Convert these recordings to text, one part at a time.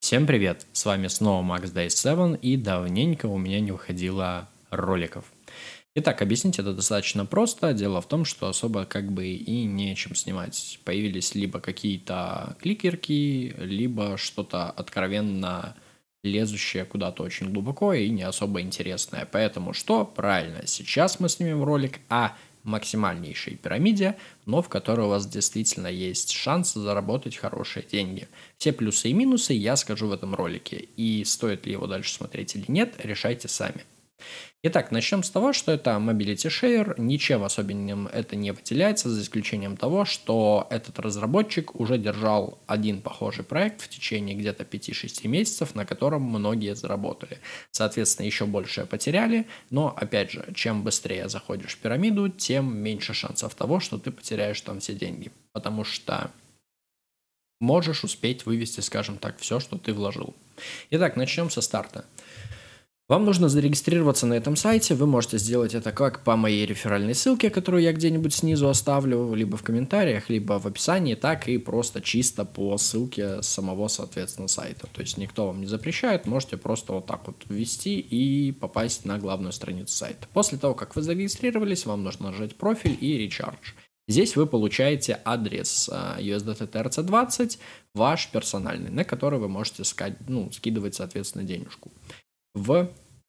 Всем привет! С вами снова Max Day 7, и давненько у меня не выходило роликов. Итак, объяснить это достаточно просто. Дело в том, что особо как бы и нечем снимать. Появились либо какие-то кликерки, либо что-то откровенно лезущее куда-то очень глубоко и не особо интересное. Поэтому что? Правильно, сейчас мы снимем ролик о максимальнейшей пирамиде, но в которой у вас действительно есть шанс заработать хорошие деньги. Все плюсы и минусы я скажу в этом ролике, и стоит ли его дальше смотреть или нет, решайте сами. Итак, начнем с того, что это Mobility Share, ничем особенным это не выделяется, за исключением того, что этот разработчик уже держал один похожий проект в течение где-то 5-6 месяцев, на котором многие заработали. Соответственно, еще больше потеряли, но, опять же, чем быстрее заходишь в пирамиду, тем меньше шансов того, что ты потеряешь там все деньги, потому что можешь успеть вывести, скажем так, все, что ты вложил. Итак, начнем со старта. Вам нужно зарегистрироваться на этом сайте, вы можете сделать это как по моей реферальной ссылке, которую я где-нибудь снизу оставлю, либо в комментариях, либо в описании, так и просто чисто по ссылке самого, соответственно, сайта. То есть никто вам не запрещает, можете просто вот так вот ввести и попасть на главную страницу сайта. После того, как вы зарегистрировались, вам нужно нажать профиль и Recharge. Здесь вы получаете адрес USDT TRC20, ваш персональный, на который вы можете скидывать, соответственно, денежку в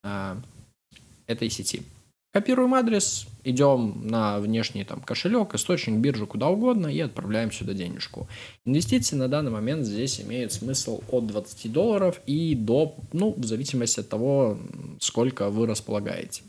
этой сети. Копируем адрес, идем на внешний кошелек, источник, биржу, куда угодно и отправляем сюда денежку. Инвестиции на данный момент здесь имеют смысл от $20 и до, в зависимости от того, сколько вы располагаете.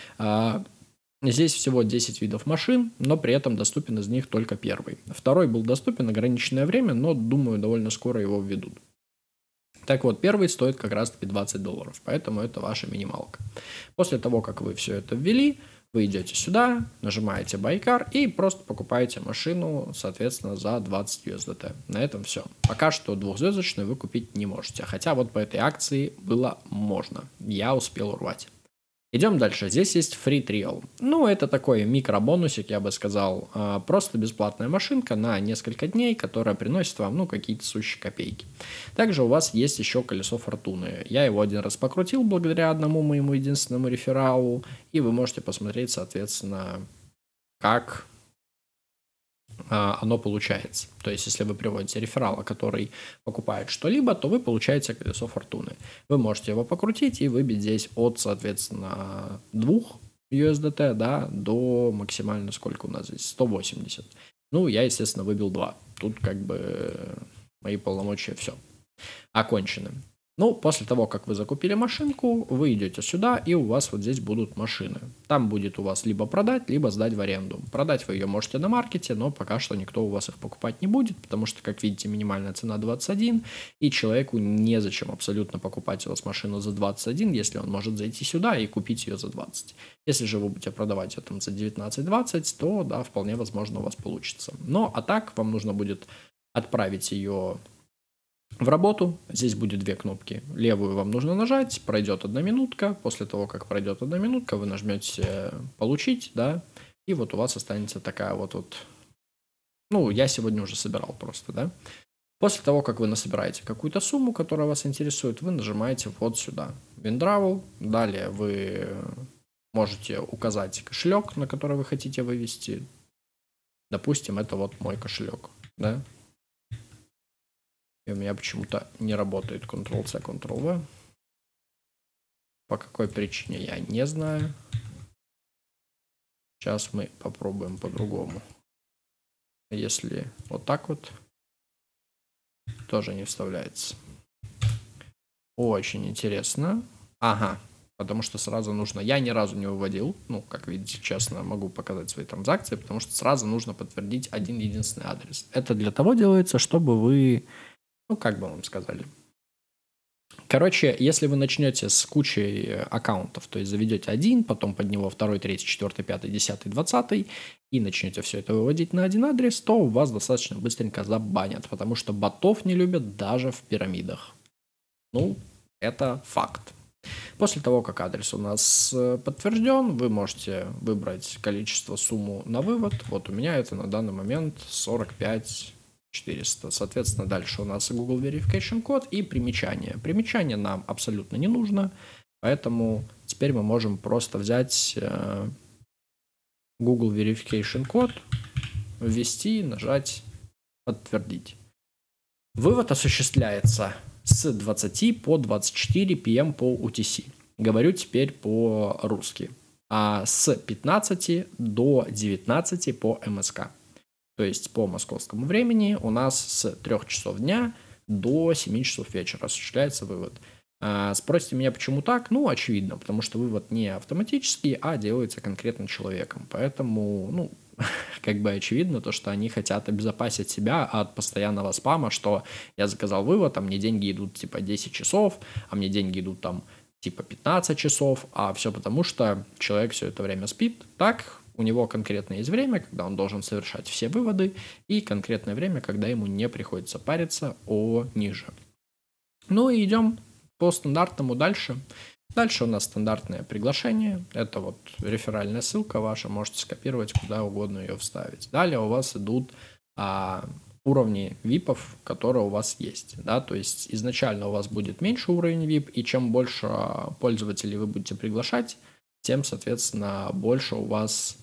Здесь всего 10 видов машин, но при этом доступен из них только первый. Второй был доступен ограниченное время, но, думаю, довольно скоро его введут. Так вот, первый стоит как раз-таки $20, поэтому это ваша минималка. После того, как вы все это ввели, вы идете сюда, нажимаете Buy Car и просто покупаете машину, соответственно, за 20 USDT. На этом все. Пока что двухзвездочную вы купить не можете, хотя вот по этой акции было можно. Я успел урвать. Идем дальше. Здесь есть Free Trial. Это такой микробонусик, я бы сказал. Просто бесплатная машинка на несколько дней, которая приносит вам, какие-то сущие копейки. Также у вас есть еще колесо фортуны. Я его один раз покрутил благодаря одному моему единственному рефералу. И вы можете посмотреть, соответственно, как оно получается. То есть, если вы приводите реферала, который покупает что-либо, то вы получаете колесо фортуны. Вы можете его покрутить и выбить здесь от, соответственно, 2 USDT, до максимально сколько у нас здесь? 180. Я, естественно, выбил 2. Тут мои полномочия все окончены. После того, как вы закупили машинку, вы идете сюда, и у вас вот здесь будут машины. Там будет у вас либо продать, либо сдать в аренду. Продать вы ее можете на маркете, но пока что никто у вас их покупать не будет, потому что, как видите, минимальная цена 21, и человеку незачем абсолютно покупать у вас машину за 21, если он может зайти сюда и купить ее за 20. Если же вы будете продавать ее там за 19-20, то, да, вполне возможно у вас получится. А так вам нужно будет отправить ее в работу. Здесь будет 2 кнопки. Левую вам нужно нажать, пройдет 1 минутка. После того, как пройдет 1 минутка, вы нажмете «Получить», и вот у вас останется такая вот. Я сегодня уже собирал просто, После того, как вы насобираете какую-то сумму, которая вас интересует, вы нажимаете вот сюда, WinTravel. Далее вы можете указать кошелек, на который вы хотите вывести. Допустим, это вот мой кошелек, И у меня почему-то не работает Ctrl-C, Ctrl-V. По какой причине, я не знаю. Сейчас мы попробуем по-другому. Если вот так вот, тоже не вставляется. Очень интересно. Ага, потому что сразу нужно... Я ни разу не выводил, как видите, честно, могу показать свои транзакции, потому что сразу нужно подтвердить один единственный адрес. Это для того делается, чтобы вы... как бы вам сказали. Короче, если вы начнете с кучей аккаунтов, то есть заведете один, потом под него 2, 3, 4, 5, 10, 20 и начнете все это выводить на один адрес, то у вас достаточно быстренько забанят, потому что ботов не любят даже в пирамидах. Это факт. После того, как адрес у нас подтвержден, вы можете выбрать количество, сумму на вывод. Вот у меня это на данный момент 45 400. Соответственно, дальше у нас Google Verification код и примечание. Примечание нам абсолютно не нужно, поэтому теперь мы можем просто взять Google Verification код, ввести, нажать «Подтвердить». Вывод осуществляется с 20 по 24 p.m. по UTC. Говорю теперь по-русски. А с 15 до 19 по МСК. То есть по московскому времени у нас с 3 часов дня до 7 часов вечера осуществляется вывод. Спросите меня, почему так? Ну, очевидно, потому что вывод не автоматический, а делается конкретно человеком. Поэтому, как бы очевидно то, что они хотят обезопасить себя от постоянного спама, что я заказал вывод, а мне деньги идут типа 10 часов, а мне деньги идут там типа 15 часов, а все потому, что человек все это время спит. Так, у него конкретно есть время, когда он должен совершать все выводы, и конкретное время, когда ему не приходится париться о ниже. Ну и идем по стандартному дальше. Дальше у нас стандартное приглашение. Это вот реферальная ссылка ваша, можете скопировать, куда угодно ее вставить. Далее у вас идут уровни випов, которые у вас есть. Да? То есть изначально у вас будет меньше уровень VIP, и чем больше пользователей вы будете приглашать, тем, соответственно, больше у вас,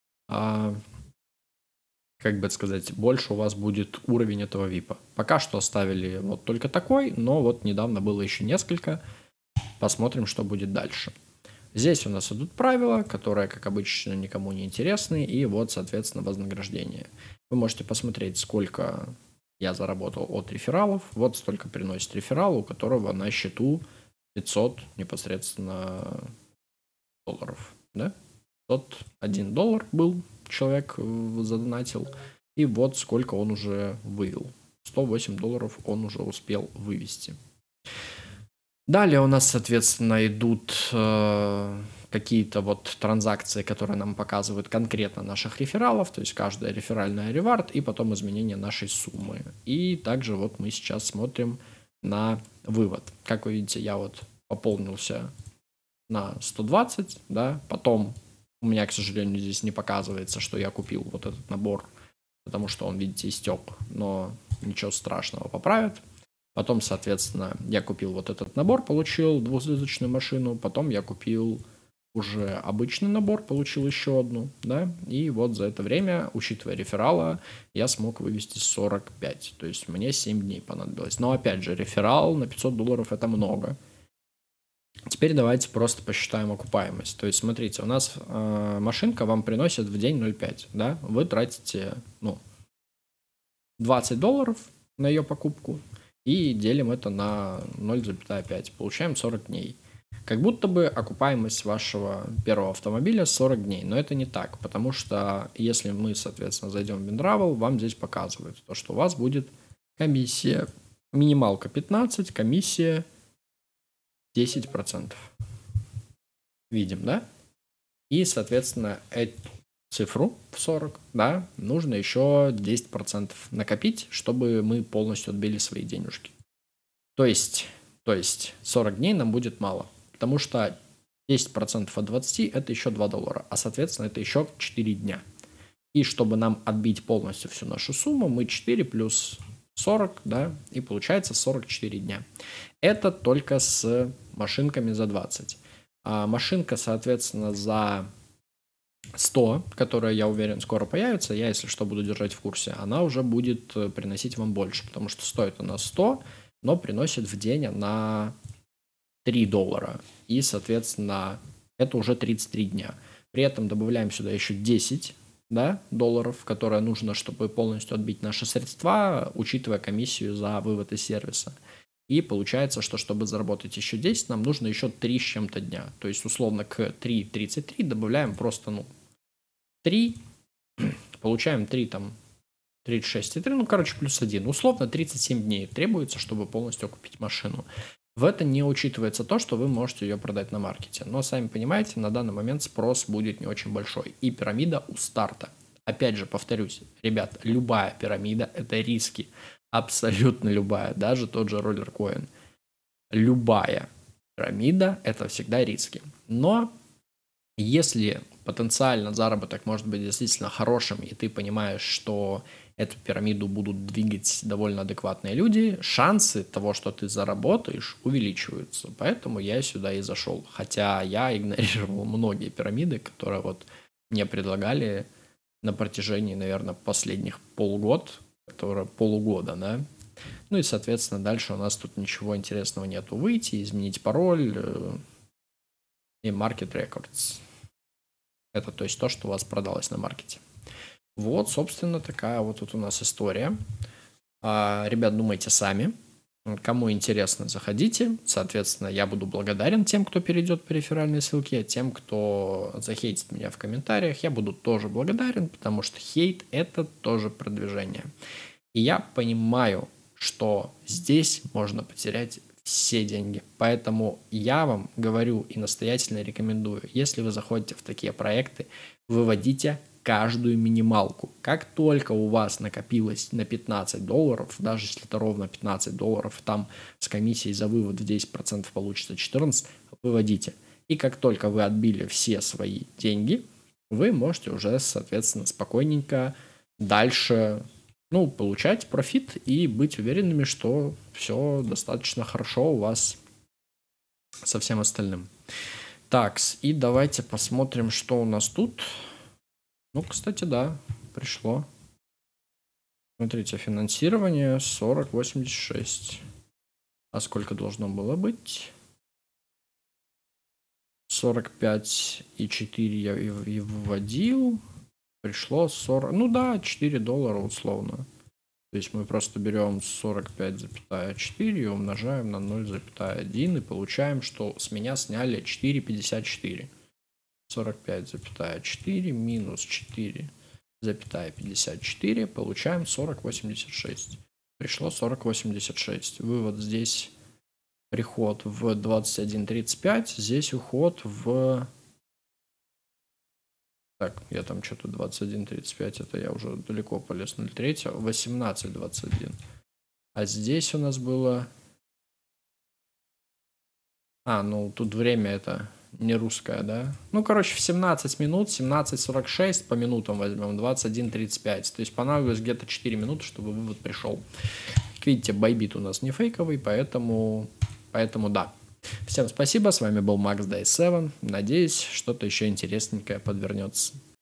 больше у вас будет уровень этого VIP. Пока что оставили вот только такой, но вот недавно было еще несколько. Посмотрим, что будет дальше. Здесь у нас идут правила, которые, как обычно, никому не интересны, и вот, соответственно, вознаграждение. Вы можете посмотреть, сколько я заработал от рефералов. Вот столько приносит реферал, у которого на счету 500 непосредственно долларов. Да? $1 был, человек задонатил, и вот сколько он уже вывел. $108 он уже успел вывести. Далее у нас, соответственно, идут какие-то вот транзакции, которые нам показывают конкретно наших рефералов, то есть каждая реферальная ревард и потом изменение нашей суммы. И также вот мы сейчас смотрим на вывод. Как вы видите, я вот пополнился на 120, да, потом у меня, к сожалению, здесь не показывается, что я купил вот этот набор, потому что он, видите, истек, но ничего страшного, поправят. Потом, соответственно, я купил вот этот набор, получил двухзвездочную машину. Потом я купил уже обычный набор, получил еще одну, да. И вот за это время, учитывая реферала, я смог вывести 45. То есть мне 7 дней понадобилось. Но опять же, реферал на $500 это много. Теперь давайте просто посчитаем окупаемость. То есть, смотрите, у нас машинка вам приносит в день 0,5, да. Вы тратите, $20 на ее покупку. И делим это на 0,5. Получаем 40 дней. Как будто бы окупаемость вашего первого автомобиля 40 дней. Но это не так. Потому что если мы, соответственно, зайдем в Wintravel, вам здесь показывают, то, что у вас будет комиссия. Минималка 15, комиссия 10%. Видим, да? И, соответственно, эту цифру в 40, да, нужно еще 10% накопить, чтобы мы полностью отбили свои денежки. То есть 40 дней нам будет мало, потому что 10% от 20 это еще $2, а соответственно это еще 4 дня. И чтобы нам отбить полностью всю нашу сумму, мы 4 плюс 40, да, и получается 44 дня. Это только с машинками за 20. А машинка, соответственно, за 100, которая, я уверен, скоро появится, я, если что, буду держать в курсе, она уже будет приносить вам больше, потому что стоит она 100, но приносит в день она $3. И, соответственно, это уже 33 дня. При этом добавляем сюда еще 10, да, долларов, которые нужно, чтобы полностью отбить наши средства, учитывая комиссию за вывод из сервиса. И получается, что чтобы заработать еще 10, нам нужно еще 3 с чем-то дня. То есть, условно, к 3.33 добавляем просто, 3, получаем 3, 36 и 3, плюс 1. Условно, 37 дней требуется, чтобы полностью купить машину. В это не учитывается то, что вы можете ее продать на маркете. Но, сами понимаете, на данный момент спрос будет не очень большой. И пирамида у старта. Опять же, повторюсь, ребят, любая пирамида – это риски. Абсолютно любая, даже тот же Rollercoin. Любая пирамида – это всегда риски. Но если потенциально заработок может быть действительно хорошим, и ты понимаешь, что эту пирамиду будут двигать довольно адекватные люди, шансы того, что ты заработаешь, увеличиваются. Поэтому я сюда и зашел. Хотя я игнорировал многие пирамиды, которые вот мне предлагали на протяжении, наверное, последних полугода, да. Ну и, соответственно, дальше у нас тут ничего интересного нету. Выйти, изменить пароль и Market Records. Это, то есть, то, что у вас продалось на маркете. Вот, собственно, такая вот тут у нас история. Ребят, думайте сами. Кому интересно, заходите. Соответственно, я буду благодарен тем, кто перейдет по реферальной ссылке, а тем, кто захейтит меня в комментариях, я буду тоже благодарен, потому что хейт – это тоже продвижение. И я понимаю, что здесь можно потерять все деньги. Поэтому я вам говорю и настоятельно рекомендую, если вы заходите в такие проекты, выводите каждую минималку. Как только у вас накопилось на $15, даже если это ровно $15, там с комиссией за вывод в 10% получится 14, выводите. И как только вы отбили все свои деньги, вы можете уже, соответственно, спокойненько дальше получать профит и быть уверенными, что все достаточно хорошо у вас со всем остальным. Так, и давайте посмотрим, что у нас тут. Кстати, да, пришло. Смотрите, финансирование 40,86. А сколько должно было быть? 45,4 я и вводил. Пришло 40, $4 условно. То есть мы просто берем 45,4 и умножаем на 0,1 и получаем, что с меня сняли 4,54. 45,4 минус 4,54 получаем 40,86. Пришло 40,86. Вывод здесь, приход в 21,35, здесь уход в... Так, я там что-то 21,35, это я уже далеко полез, 0,3, 18,21. А здесь у нас было... тут время это не русское, да? В 17 минут, 17,46 по минутам возьмем, 21,35. То есть понадобилось где-то 4 минуты, чтобы вывод пришел. Как видите, Bybit у нас не фейковый, поэтому да. Всем спасибо, с вами был Max Day 7. Надеюсь, что-то еще интересненькое подвернется.